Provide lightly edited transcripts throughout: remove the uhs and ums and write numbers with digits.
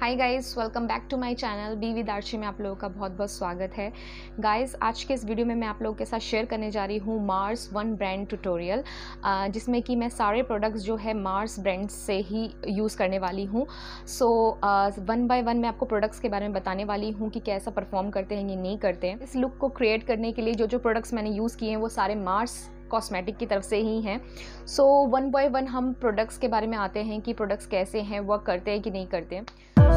Hi guys, welcome back to my channel be with Archie में आप लोगों का बहुत बहुत स्वागत है। गाइस, आज के इस वीडियो में मैं आप लोगों के साथ शेयर करने जा रही हूँ मार्स वन ब्रांड ट्यूटोरियल, जिसमें कि मैं सारे प्रोडक्ट्स जो है मार्स ब्रांड से ही यूज़ करने वाली हूँ। सो वन बाय वन मैं आपको प्रोडक्ट्स के बारे में बताने वाली हूँ कि कैसा परफॉर्म करते हैं या नहीं करते हैं। इस लुक को क्रिएट करने के लिए जो जो प्रोडक्ट्स मैंने यूज़ किए हैं वो सारे मार्स कॉस्मेटिक की तरफ से ही हैं। सो वन बाय वन हम प्रोडक्ट्स के बारे में आते हैं कि प्रोडक्ट्स कैसे हैं, वर्क करते हैं कि नहीं करते हैं।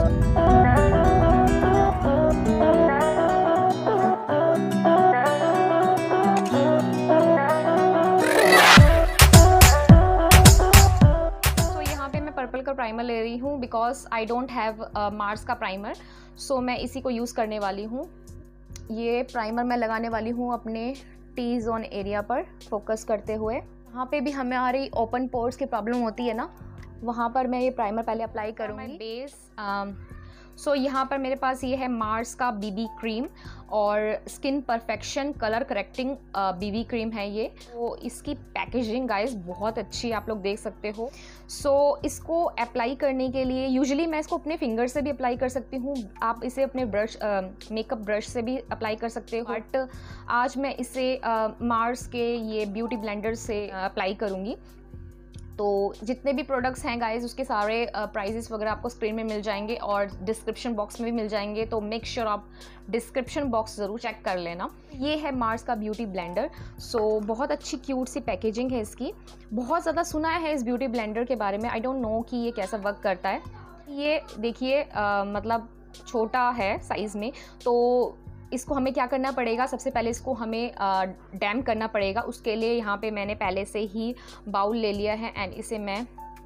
तो यहाँ पे मैं पर्पल का प्राइमर ले रही हूँ because I don't have Mars का प्राइमर, सो मैं इसी को यूज़ करने वाली हूँ। ये प्राइमर मैं लगाने वाली हूँ अपने टी जोन एरिया पर फोकस करते हुए। यहाँ पे भी हमारी ओपन पोर्स की प्रॉब्लम होती है ना, वहाँ पर मैं ये प्राइमर पहले अप्लाई करूँगी। बेस सो यहाँ पर मेरे पास ये है मार्स का बीबी क्रीम और skin perfection colour correcting BB cream है ये। तो इसकी पैकेजिंग गाइस बहुत अच्छी आप लोग देख सकते हो। सो इसको अप्लाई करने के लिए यूजुअली मैं इसको अपने फिंगर से भी अप्लाई कर सकती हूँ, आप इसे अपने ब्रश मेकअप ब्रश से भी अप्लाई कर सकते हो, बट आज मैं इसे मार्स के ये ब्यूटी ब्लेंडर से अप्लाई करूँगी। तो जितने भी प्रोडक्ट्स हैं गाइस उसके सारे प्राइजेस वगैरह आपको स्क्रीन में मिल जाएंगे और डिस्क्रिप्शन बॉक्स में भी मिल जाएंगे, तो मेक श्योर आप डिस्क्रिप्शन बॉक्स ज़रूर चेक कर लेना। ये है मार्स का ब्यूटी ब्लेंडर। सो बहुत अच्छी क्यूट सी पैकेजिंग है इसकी। बहुत ज़्यादा सुना है इस ब्यूटी ब्लेंडर के बारे में, आई डोंट नो कि ये कैसा वर्क करता है। ये देखिए मतलब छोटा है साइज़ में, तो इसको हमें क्या करना पड़ेगा, सबसे पहले इसको हमें डैम करना पड़ेगा। उसके लिए यहाँ पे मैंने पहले से ही बाउल ले लिया है एंड इसे मैं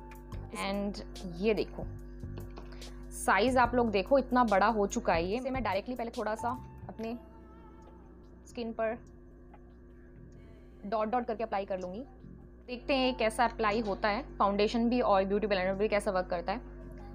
ये देखो साइज़ आप लोग देखो इतना बड़ा हो चुका है ये। इसे मैं डायरेक्टली पहले थोड़ा सा अपने स्किन पर डॉट डॉट करके अप्लाई कर लूँगी। देखते हैं कैसा अप्लाई होता है, फाउंडेशन भी और ब्यूटी ब्लेंडर भी कैसा वर्क करता है।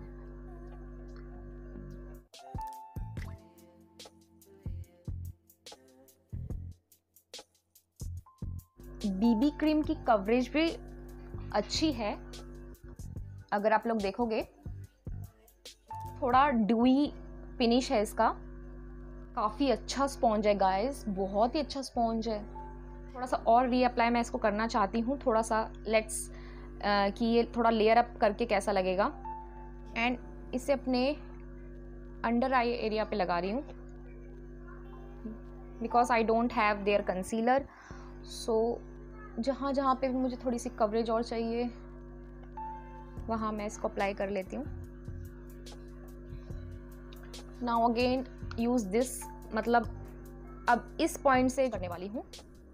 बीबी क्रीम की कवरेज भी अच्छी है, अगर आप लोग देखोगे थोड़ा ड्यूई फिनिश है इसका। काफ़ी अच्छा स्पॉन्ज है गाइस, बहुत ही अच्छा स्पॉन्ज है। थोड़ा सा और रीअप्लाई मैं इसको करना चाहती हूँ, थोड़ा सा लेट्स कि ये थोड़ा लेयर अप करके कैसा लगेगा। एंड इसे अपने अंडर आई एरिया पे लगा रही हूँ because I don't have their concealer. So जहाँ जहाँ पे भी मुझे थोड़ी सी कवरेज और चाहिए वहाँ मैं इसको अप्लाई कर लेती हूँ। नाउ अगेन यूज़ दिस, मतलब अब इस पॉइंट से करने वाली हूँ।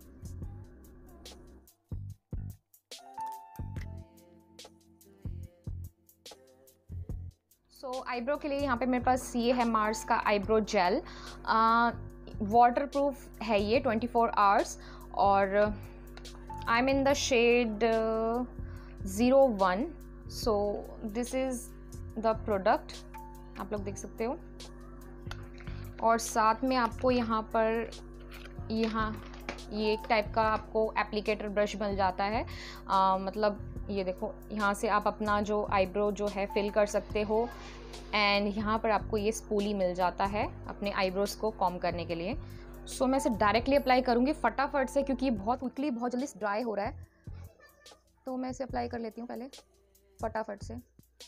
सो आईब्रो के लिए यहाँ पे मेरे पास ये है मार्स का आईब्रो जेल। वाटर प्रूफ है ये 24 आवर्स और I am in the shade 01। So this is the product, आप लोग देख सकते हो। और साथ में आपको यहाँ पर ये एक टाइप का आपको एप्लीकेटर ब्रश मिल जाता है। मतलब ये देखो, यहाँ से आप अपना जो आईब्रो जो है फिल कर सकते हो एंड यहाँ पर आपको ये स्पूली मिल जाता है अपने आईब्रोज को कॉम करने के लिए। सो मैं इसे डायरेक्टली अप्लाई करूँगी फटाफट से, क्योंकि बहुत क्विकली बहुत जल्दी ड्राई हो रहा है, तो मैं इसे अप्लाई कर लेती हूँ पहले फटाफट से।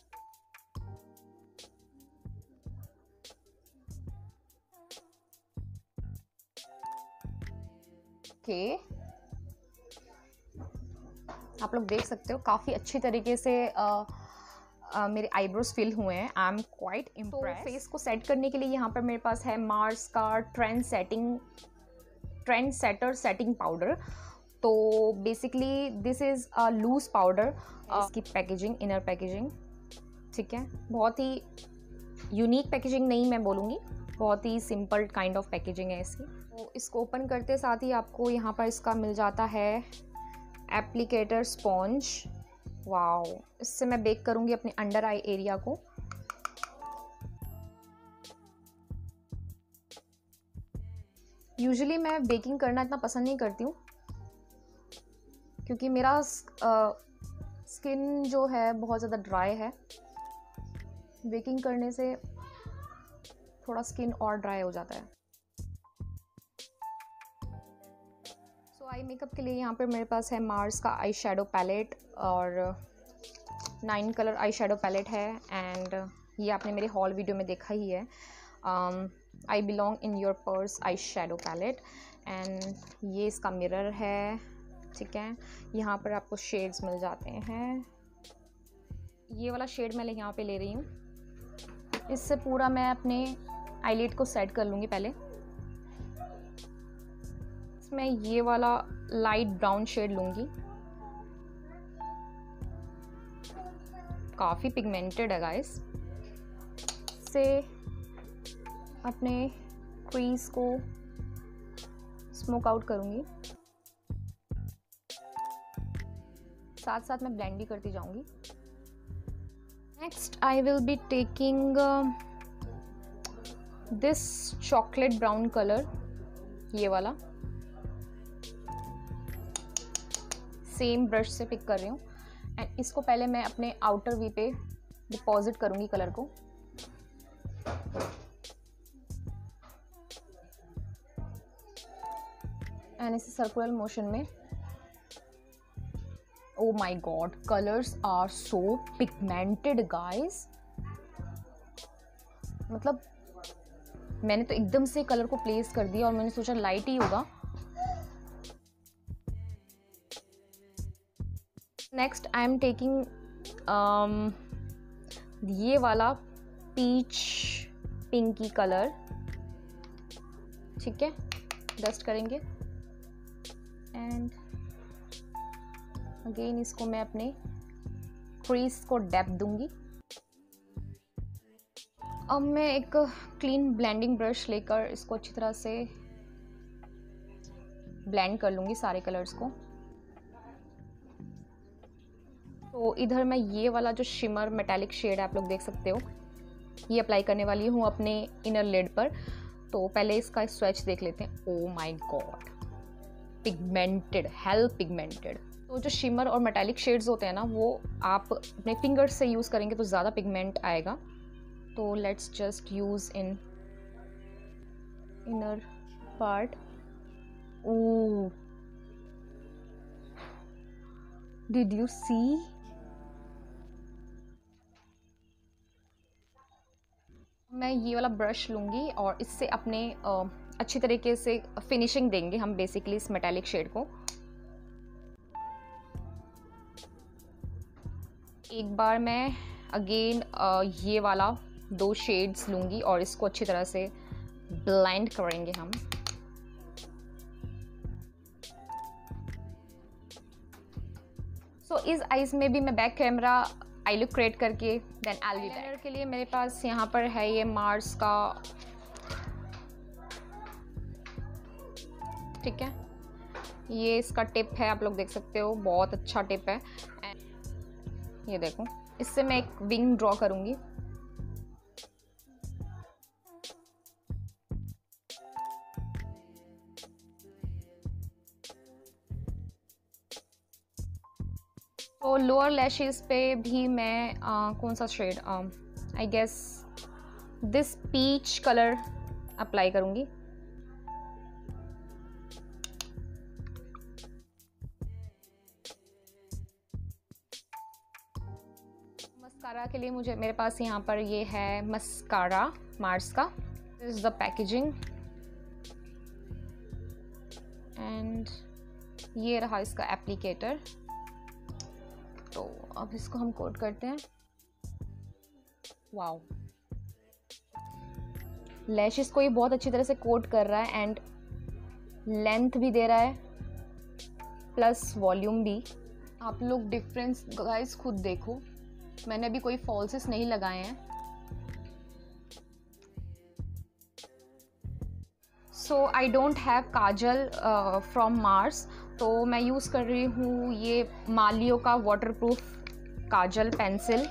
ओके, आप लोग देख सकते हो काफ़ी अच्छी तरीके से मेरे आईब्रोज फिल हुए हैं। I am quite impressed. तो फेस को सेट करने के लिए यहाँ पर मेरे पास है मार्स का ट्रेंड सेटर सेटिंग पाउडर। तो basically this is a loose powder. इसकी पैकेजिंग, इनर पैकेजिंग ठीक है, बहुत ही यूनिक पैकेजिंग नहीं मैं बोलूँगी, बहुत ही सिंपल काइंड ऑफ पैकेजिंग है इसकी। तो इसको ओपन करते साथ ही आपको यहाँ पर इसका मिल जाता है एप्लीकेटर स्पॉन्ज। वाओ, इससे मैं बेक करूँगी अपने अंडर आई एरिया को। यूजुअली मैं बेकिंग करना इतना पसंद नहीं करती हूँ क्योंकि मेरा स्किन जो है बहुत ज़्यादा ड्राई है। बेकिंग करने से थोड़ा स्किन और ड्राई हो जाता है। सो आई मेकअप के लिए यहाँ पर मेरे पास है मार्स का आई शेडो पैलेट, और 9 कलर आई शेडो पैलेट है। एंड ये आपने मेरे हॉल वीडियो में देखा ही है, I belong in your purse eye shadow palette. And ये इसका मिरर है, ठीक है। यहाँ पर आपको शेड्स मिल जाते हैं। ये वाला शेड मैं यहाँ पे ले रही हूँ। इससे पूरा मैं अपने आईलिड को सेट कर लूँगी पहले। इसमें ये वाला लाइट ब्राउन शेड लूँगी, काफ़ी पिगमेंटेड है गाइस। से अपने क्रीज को स्मोक आउट करूँगी, साथ साथ मैं ब्लेंड भी करती जाऊँगी। Next I will be taking this chocolate brown colour, ये वाला सेम ब्रश से पिक कर रही हूँ। एंड इसको पहले मैं अपने आउटर वी पे डिपॉजिट करूँगी कलर को। एंड इसे सर्कुलर मोशन में, oh my god, colours are so pigmented guys. मतलब मैंने तो एकदम से कलर को प्लेस कर दिया और मैंने सोचा लाइट ही होगा। नेक्स्ट आई एम टेकिंग ये वाला पीच पिंकी कलर, ठीक है, डस्ट करेंगे। एंड अगेन इसको मैं अपने क्रीज को डेप्थ दूंगी। अब मैं एक क्लीन ब्लेंडिंग ब्रश लेकर इसको अच्छी तरह से ब्लेंड कर लूँगी सारे कलर्स को। तो इधर मैं ये वाला जो शिमर मेटालिक शेड आप लोग देख सकते हो, ये अप्लाई करने वाली हूँ अपने इनर लिड पर। तो पहले इसका स्वैच देख लेते हैं। Oh my god, pigmented, hell pigmented. तो जो शिमर और मेटालिक शेड्स होते हैं ना, वो आप अपने फिंगर्स से यूज़ करेंगे तो ज़्यादा पिगमेंट आएगा। तो let's just use in inner part. Oh, did you see? मैं ये वाला ब्रश लूँगी और इससे अपने अच्छी तरीके से फिनिशिंग देंगे हम बेसिकली इस मेटालिक शेड को। एक बार मैं अगेन ये वाला 2 शेड्स लूँगी और इसको अच्छी तरह से ब्लेंड करेंगे हम। सो इस आइज में भी मैं back camera eye look create करके then I will be back. के लिए मेरे पास यहाँ पर है ये मार्स का, ठीक है, ये इसका टिप है, आप लोग देख सकते हो, बहुत अच्छा टिप है। ये देखो, इससे मैं एक विंग ड्रॉ करूँगी। तो लोअर लैशेस पे भी मैं कौन सा shade, I guess this peach colour apply करूँगी। मस्कारा के लिए मेरे पास यहाँ पर ये है मस्कारा मार्स का। This is the packaging and ये रहा इसका एप्लीकेटर। तो अब इसको हम कोट करते हैं। वाओ, लैशेस को ये बहुत अच्छी तरह से कोट कर रहा है एंड लेंथ भी दे रहा है प्लस वॉल्यूम भी। आप लोग डिफरेंस गाइस खुद देखो, मैंने अभी कोई फॉल्सेस नहीं लगाए हैं। So I don't have kajal from Mars, तो मैं यूज़ कर रही हूँ ये मालियो का वाटरप्रूफ काजल पेंसिल।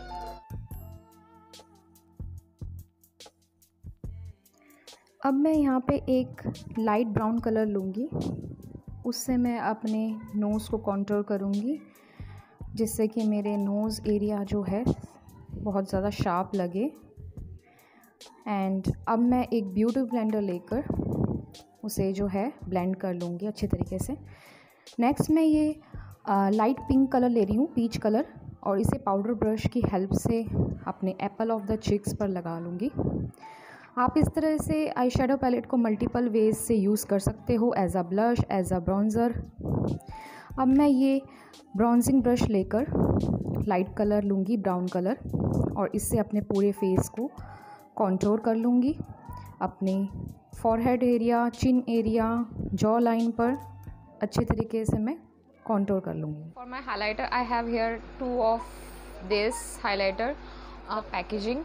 अब मैं यहाँ पे एक लाइट ब्राउन कलर लूँगी, उससे मैं अपने नोज़ को कॉन्टूर करूँगी, जिससे कि मेरे नोज़ एरिया जो है बहुत ज़्यादा शार्प लगे। एंड अब मैं एक ब्यूटी ब्लेंडर लेकर उसे जो है ब्लेंड कर लूँगी अच्छे तरीके से। नेक्स्ट मैं ये लाइट पिंक कलर ले रही हूँ, पीच कलर, और इसे पाउडर ब्रश की हेल्प से अपने एप्पल ऑफ द चिक्स पर लगा लूँगी। आप इस तरह से आई शेडो पैलेट को मल्टीपल वेज से यूज़ कर सकते हो, as a blush, as a browser. अब मैं ये ब्राउजिंग ब्रश लेकर लाइट कलर लूँगी, ब्राउन कलर, और इससे अपने पूरे फेस को कॉन्टोर कर लूँगी। अपने forehead area, chin area, jaw line पर अच्छे तरीके से मैं कॉन्टोर कर लूँगी। For my highlighter I have here 2 of this highlighter packaging.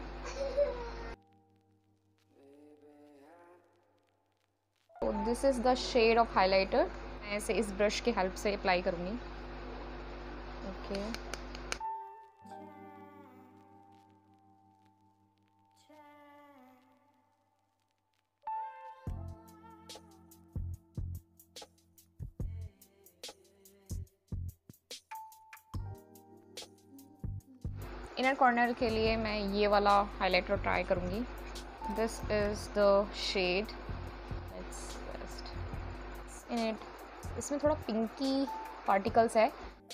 तो this is the shade of highlighter. मैं इसे इस ब्रश की हेल्प से अप्लाई करूँगी। ओके इनर कॉर्नर के लिए मैं ये वाला हाइलाइटर ट्राई करूँगी। This is the shade, it's best in it. इसमें थोड़ा पिंकी पार्टिकल्स है।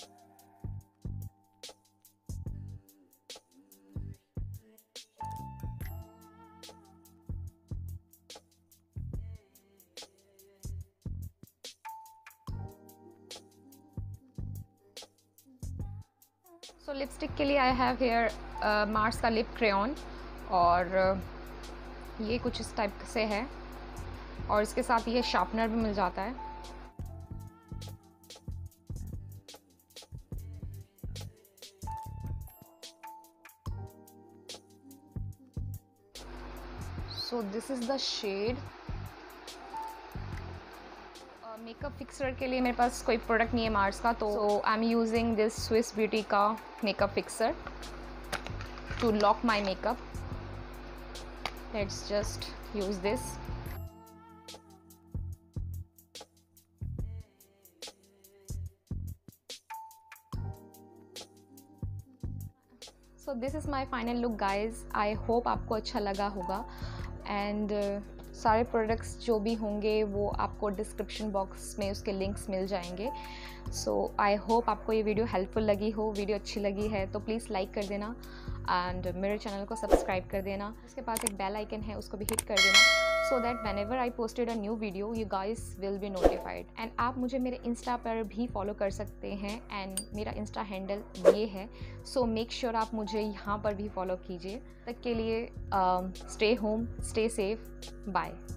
सो लिपस्टिक के लिए आई हैव हेयर मार्स का लिप क्रेयॉन, और ये कुछ इस टाइप से है, और इसके साथ ये शार्पनर भी मिल जाता है। So this is the shade. Makeup fixer के लिए मेरे पास कोई प्रोडक्ट नहीं है मार्स का, तो I am using this Swiss beauty का makeup fixer to lock my makeup. Let's just use this. So this is my final look guys. I hope आपको अच्छा लगा होगा, एंड सारे प्रोडक्ट्स जो भी होंगे वो आपको डिस्क्रिप्शन बॉक्स में उसके लिंक्स मिल जाएंगे। सो आई होप आपको ये वीडियो हेल्पफुल लगी हो। वीडियो अच्छी लगी है तो प्लीज़ लाइक कर देना, एंड मेरे चैनल को सब्सक्राइब कर देना। उसके पास एक बेल आइकन है, उसको भी हिट कर देना, so that whenever I posted a new video you guys will be notified. And आप मुझे मेरे इंस्टा पर भी फॉलो कर सकते हैं, एंड मेरा इंस्टा हैंडल ये है। सो मेक श्योर आप मुझे यहाँ पर भी फॉलो कीजिए। तक के लिए stay home, stay safe, bye.